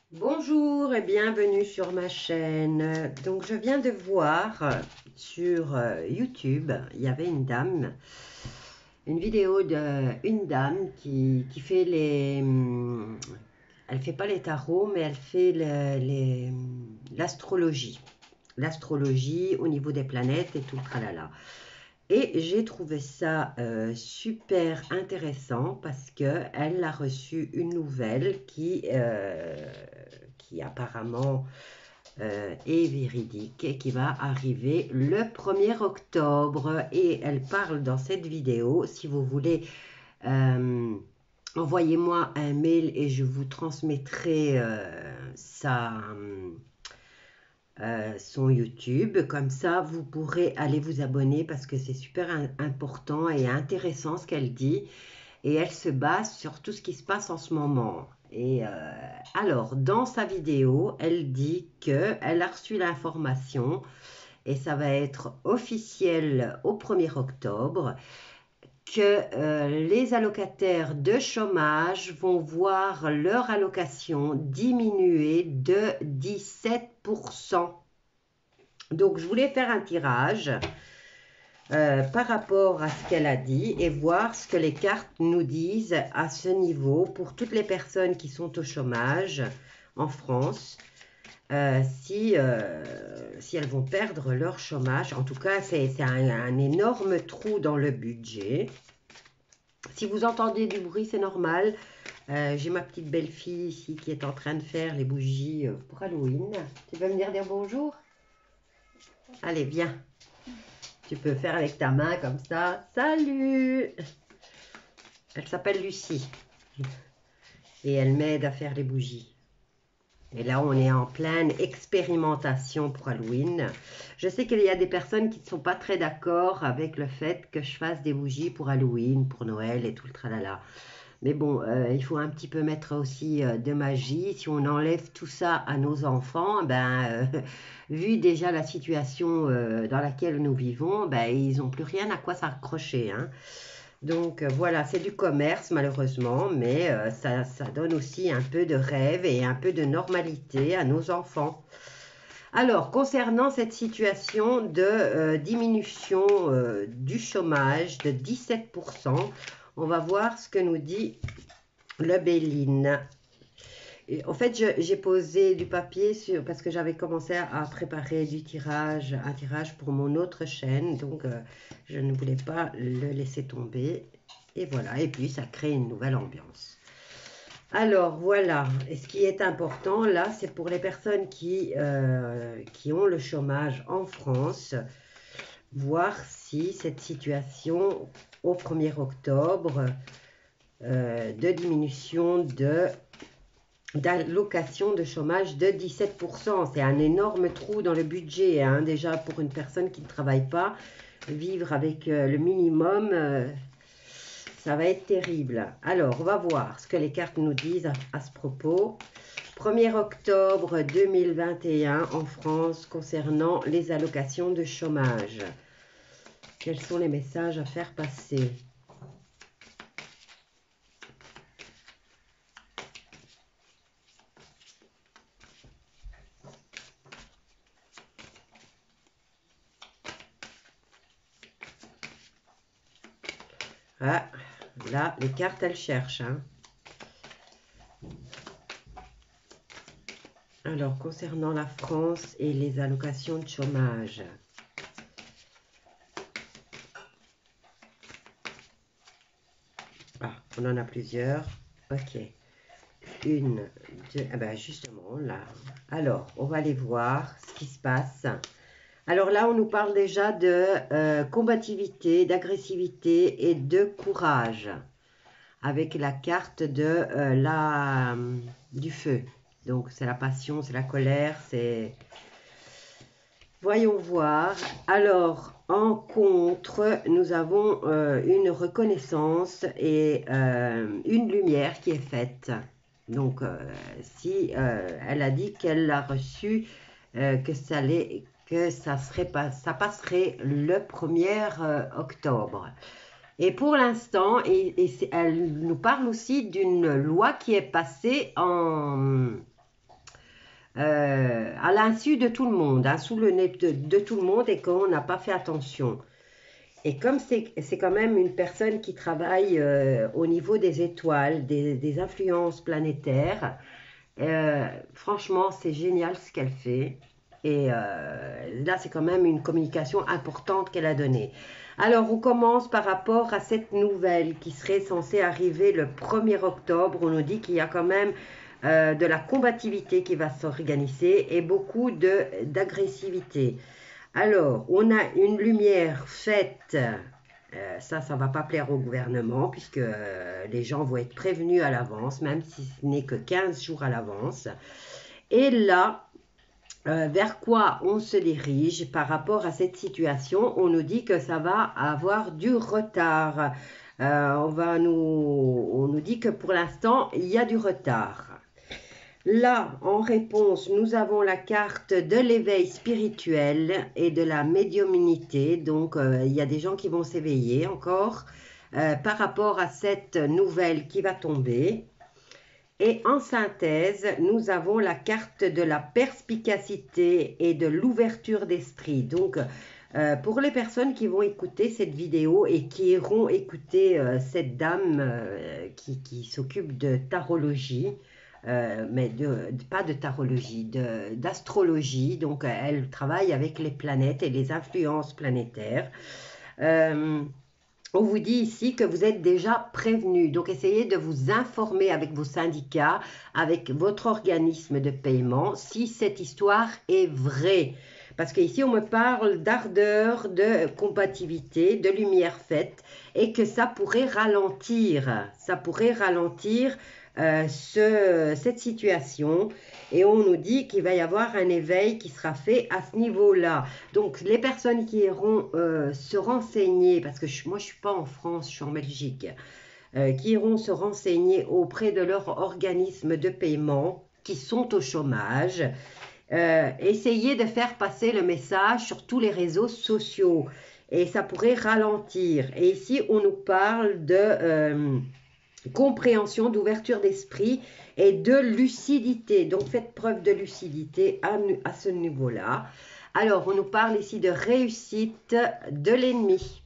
Bonjour et bienvenue sur ma chaîne. Donc je viens de voir sur YouTube, il y avait une vidéo d'une dame qui fait elle fait pas les tarots, mais elle fait l'astrologie. L'astrologie au niveau des planètes et tout le tralala. Et j'ai trouvé ça super intéressant parce qu'elle a reçu une nouvelle qui apparemment est véridique et qui va arriver le 1er octobre. Et elle parle dans cette vidéo, si vous voulez, envoyez-moi un mail et je vous transmettrai son YouTube. Comme ça, vous pourrez aller vous abonner parce que c'est super important et intéressant ce qu'elle dit. Et elle se base sur tout ce qui se passe en ce moment. Et alors, dans sa vidéo, elle dit qu'elle a reçu l'information et ça va être officiel au 1er octobre que les allocataires de chômage vont voir leur allocation diminuer de 17%. Donc, je voulais faire un tirage par rapport à ce qu'elle a dit et voir ce que les cartes nous disent à ce niveau pour toutes les personnes qui sont au chômage en France. Si elles vont perdre leur chômage. En tout cas, c'est un énorme trou dans le budget. Si vous entendez du bruit, c'est normal. J'ai ma petite belle-fille ici qui est en train de faire les bougies pour Halloween. Tu veux venir dire bonjour? Allez, viens. Tu peux faire avec ta main comme ça. Salut! Elle s'appelle Lucie. Et elle m'aide à faire les bougies. Et là, on est en pleine expérimentation pour Halloween. Je sais qu'il y a des personnes qui ne sont pas très d'accord avec le fait que je fasse des bougies pour Halloween, pour Noël et tout le tralala. Mais bon, il faut un petit peu mettre aussi de magie. Si on enlève tout ça à nos enfants, vu déjà la situation dans laquelle nous vivons, ils n'ont plus rien à quoi s'accrocher, hein. Donc voilà, c'est du commerce malheureusement, mais ça donne aussi un peu de rêve et un peu de normalité à nos enfants. Alors, concernant cette situation de diminution du chômage de 17%, on va voir ce que nous dit le Béline. Et en fait, j'ai posé du papier parce que j'avais commencé à préparer un tirage pour mon autre chaîne. Donc, je ne voulais pas le laisser tomber. Et voilà, et puis ça crée une nouvelle ambiance. Alors, voilà. Et ce qui est important, là, c'est pour les personnes qui ont le chômage en France, voir si cette situation au 1er octobre de diminution d'allocation de chômage de 17%. C'est un énorme trou dans le budget, hein. Déjà, pour une personne qui ne travaille pas, vivre avec le minimum, ça va être terrible. Alors, on va voir ce que les cartes nous disent à ce propos. 1er octobre 2021 en France concernant les allocations de chômage. Quels sont les messages à faire passer ? Ah, là, les cartes, elles cherchent, hein. Alors, concernant la France et les allocations de chômage. Ah, on en a plusieurs. Ok. Une, deux, justement, là. Alors, on va aller voir ce qui se passe. Alors là, on nous parle déjà de combativité, d'agressivité et de courage. Avec la carte de du feu. Donc, c'est la passion, c'est la colère, c'est... Voyons voir. Alors, en contre, nous avons une reconnaissance et une lumière qui est faite. Donc, si elle a dit qu'elle a reçu, que ça passerait le 1er octobre. Et pour l'instant, elle nous parle aussi d'une loi qui est passée à l'insu de tout le monde, hein, sous le nez de tout le monde et qu'on n'a pas fait attention. Et comme c'est quand même une personne qui travaille au niveau des étoiles, des influences planétaires, franchement, c'est génial ce qu'elle fait. Et là, c'est quand même une communication importante qu'elle a donnée. Alors, on commence par rapport à cette nouvelle qui serait censée arriver le 1er octobre. On nous dit qu'il y a quand même de la combativité qui va s'organiser et beaucoup d'agressivité. Alors, on a une lumière faite, ça ne va pas plaire au gouvernement puisque les gens vont être prévenus à l'avance, même si ce n'est que 15 jours à l'avance. Et là, vers quoi on se dirige par rapport à cette situation? On nous dit que ça va avoir du retard. On nous dit que pour l'instant, il y a du retard. Là, en réponse, nous avons la carte de l'éveil spirituel et de la médiumnité. Donc, il y a des gens qui vont s'éveiller encore par rapport à cette nouvelle qui va tomber. Et en synthèse, nous avons la carte de la perspicacité et de l'ouverture d'esprit. Donc, pour les personnes qui vont écouter cette vidéo et qui iront écouter cette dame qui s'occupe de tarologie, mais pas de tarologie, d'astrologie. Donc, elle travaille avec les planètes et les influences planétaires. On vous dit ici que vous êtes déjà prévenu. Donc, essayez de vous informer avec vos syndicats, avec votre organisme de paiement, si cette histoire est vraie. Parce qu'ici, on me parle d'ardeur, de compatibilité, de lumière faite, et que ça pourrait ralentir. Ça pourrait ralentir cette situation. Et on nous dit qu'il va y avoir un éveil qui sera fait à ce niveau-là. Donc, les personnes qui iront se renseigner, parce que moi, je ne suis pas en France, je suis en Belgique, qui iront se renseigner auprès de leur organisme de paiement, qui sont au chômage, essayez de faire passer le message sur tous les réseaux sociaux. Et ça pourrait ralentir. Et ici, on nous parle de compréhension, d'ouverture d'esprit et de lucidité. Donc, faites preuve de lucidité à ce niveau-là. Alors, on nous parle ici de réussite de l'ennemi.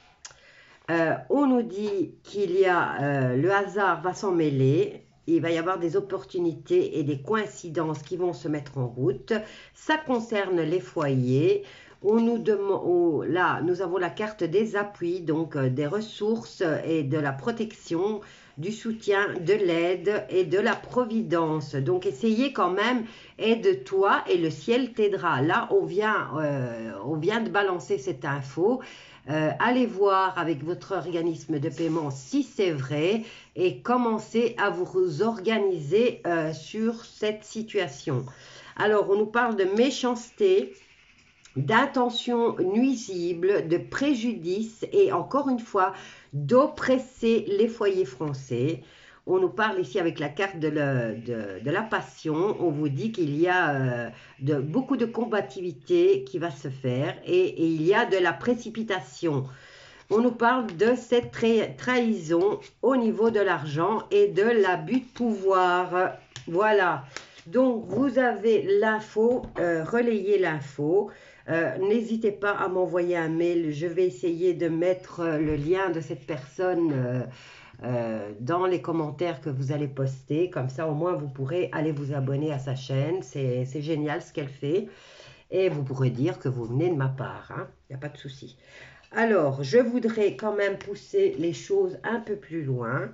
On nous dit qu'il y a le hasard va s'en mêler. Il va y avoir des opportunités et des coïncidences qui vont se mettre en route. Ça concerne les foyers. On nous demande, là, nous avons la carte des appuis, donc des ressources et de la protection, du soutien, de l'aide et de la providence. Donc, essayez quand même, aide-toi et le ciel t'aidera. Là, on vient de balancer cette info. Allez voir avec votre organisme de paiement si c'est vrai et commencez à vous organiser sur cette situation. Alors, on nous parle de méchanceté, d'intentions nuisibles, de préjudice et encore une fois d'oppresser les foyers français. On nous parle ici avec la carte de la passion. On vous dit qu'il y a beaucoup de combativité qui va se faire et il y a de la précipitation. On nous parle de cette trahison au niveau de l'argent et de l'abus de pouvoir. Voilà. Donc, vous avez l'info, relayez l'info. N'hésitez pas à m'envoyer un mail. Je vais essayer de mettre le lien de cette personne dans les commentaires que vous allez poster. Comme ça, au moins, vous pourrez aller vous abonner à sa chaîne. C'est génial ce qu'elle fait. Et vous pourrez dire que vous venez de ma part. Il n'y a pas de souci. Alors, je voudrais quand même pousser les choses un peu plus loin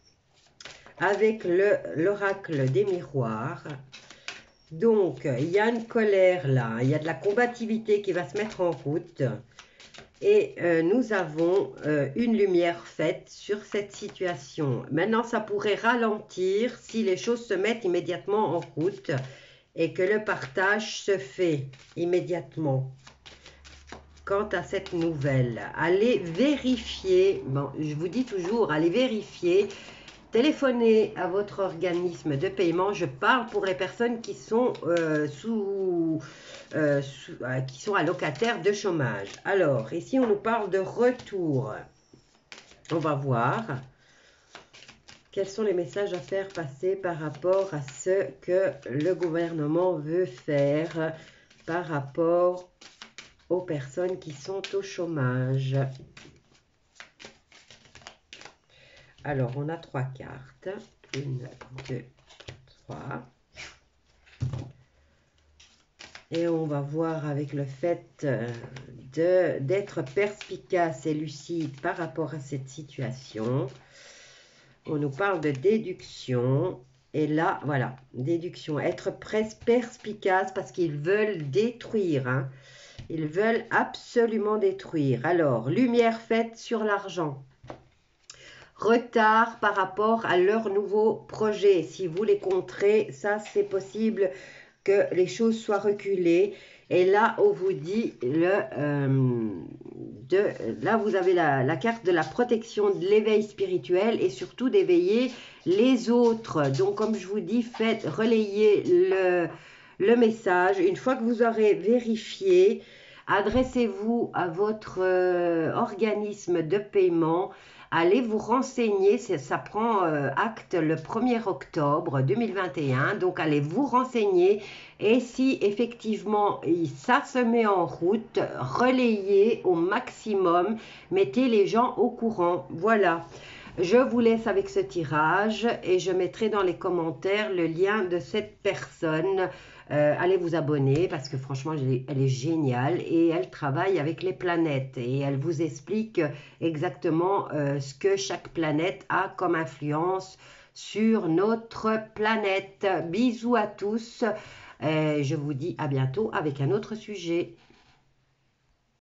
avec l'oracle des miroirs. Donc, il y a une colère là, il y a de la combativité qui va se mettre en route. Et nous avons une lumière faite sur cette situation. Maintenant, ça pourrait ralentir si les choses se mettent immédiatement en route et que le partage se fait immédiatement. Quant à cette nouvelle, allez vérifier, bon, je vous dis toujours, allez vérifier, téléphonez à votre organisme de paiement. Je parle pour les personnes qui sont, qui sont allocataires de chômage. Alors, ici, on nous parle de retour. On va voir. Quels sont les messages à faire passer par rapport à ce que le gouvernement veut faire par rapport aux personnes qui sont au chômage? Alors, on a 3 cartes. 1, 2, 3. Et on va voir avec le fait d'être perspicace et lucide par rapport à cette situation. On nous parle de déduction. Et là, voilà, déduction. Être perspicace parce qu'ils veulent détruire. Hein. Ils veulent absolument détruire. Alors, lumière faite sur l'argent. Retard par rapport à leur nouveau projet. Si vous les contrez, ça c'est possible que les choses soient reculées. Et là, on vous dit, là vous avez la carte de la protection, de l'éveil spirituel et surtout d'éveiller les autres. Donc, comme je vous dis, faites relayer le message. Une fois que vous aurez vérifié, adressez-vous à votre organisme de paiement. Allez vous renseigner, ça prend acte le 1er octobre 2021, donc allez vous renseigner et si effectivement ça se met en route, relayez au maximum, mettez les gens au courant, voilà. Je vous laisse avec ce tirage et je mettrai dans les commentaires le lien de cette personne. Allez vous abonner parce que franchement, elle est géniale et elle travaille avec les planètes et elle vous explique exactement ce que chaque planète a comme influence sur notre planète. Bisous à tous. Je vous dis à bientôt avec un autre sujet.